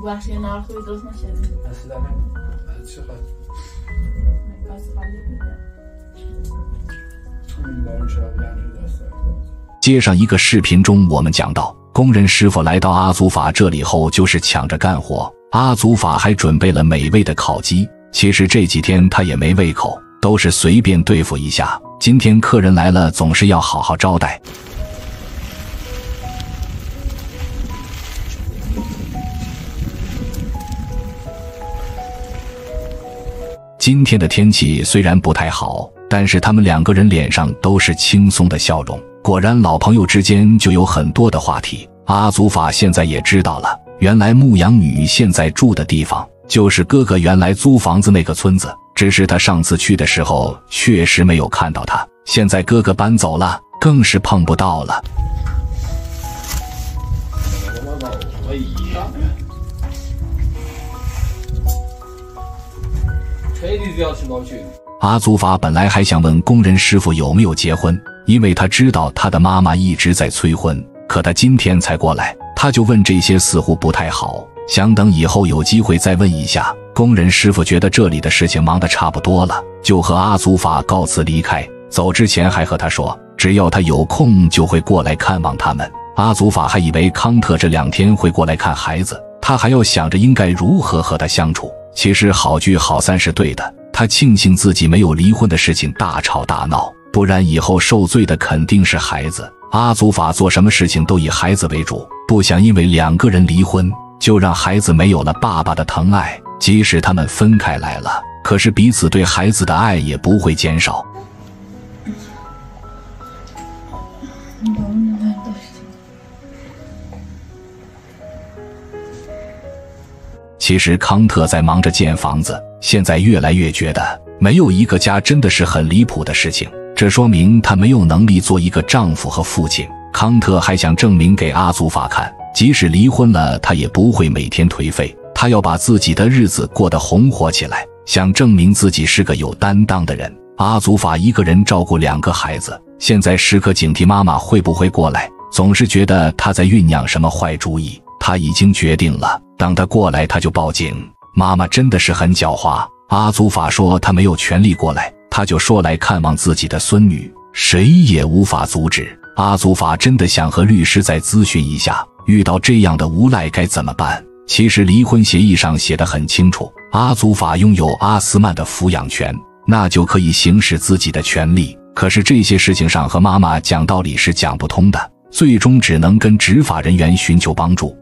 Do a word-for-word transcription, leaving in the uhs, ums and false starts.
Właśnie na chuj to znasieny. A Sylwia, ale trzeba.嗯，是吧？两只的是。 接上一个视频中，我们讲到，工人师傅来到阿祖法这里后，就是抢着干活。阿祖法还准备了美味的烤鸡。其实这几天他也没胃口，都是随便对付一下。今天客人来了，总是要好好招待。今天的天气虽然不太好，但是他们两个人脸上都是轻松的笑容。果然老朋友之间就有很多的话题。阿祖法现在也知道了，原来牧羊女现在住的地方就是哥哥原来租房子那个村子，只是他上次去的时候确实没有看到他，现在哥哥搬走了，更是碰不到了。阿祖法本来还想问工人师傅有没有结婚，因为他知道他的妈妈一直在催婚，可他今天才过来，他就问这些似乎不太好，想等以后有机会再问一下。工人师傅觉得这里的事情忙得差不多了，就和阿祖法告辞离开。走之前还和他说，只要他有空就会过来看望他们。阿祖法还以为康特这两天会过来看孩子，他还要想着应该如何和他相处。其实好聚好散是对的，他庆幸自己没有离婚的事情大吵大闹，不然以后受罪的肯定是孩子。阿祖法做什么事情都以孩子为主，不想因为两个人离婚就让孩子没有了爸爸的疼爱。即使他们分开来了，可是彼此对孩子的爱也不会减少。其实康特在忙着建房子，现在越来越觉得没有一个家真的是很离谱的事情，这说明他没有能力做一个丈夫和父亲。康特还想证明给阿祖法看，即使离婚了他也不会每天颓废，他要把自己的日子过得红火起来，想证明自己是个有担当的人。阿祖法一个人照顾两个孩子，现在时刻警惕妈妈会不会过来，总是觉得他在酝酿什么坏主意。他已经决定了，等他过来他就报警。妈妈真的是很狡猾。阿祖法说他没有权利过来，他就说来看望自己的孙女，谁也无法阻止。阿祖法真的想和律师再咨询一下，遇到这样的无赖该怎么办。其实离婚协议上写得很清楚，阿祖法拥有阿斯曼的抚养权，那就可以行使自己的权利。可是这些事情上和妈妈讲道理是讲不通的，最终只能跟执法人员寻求帮助。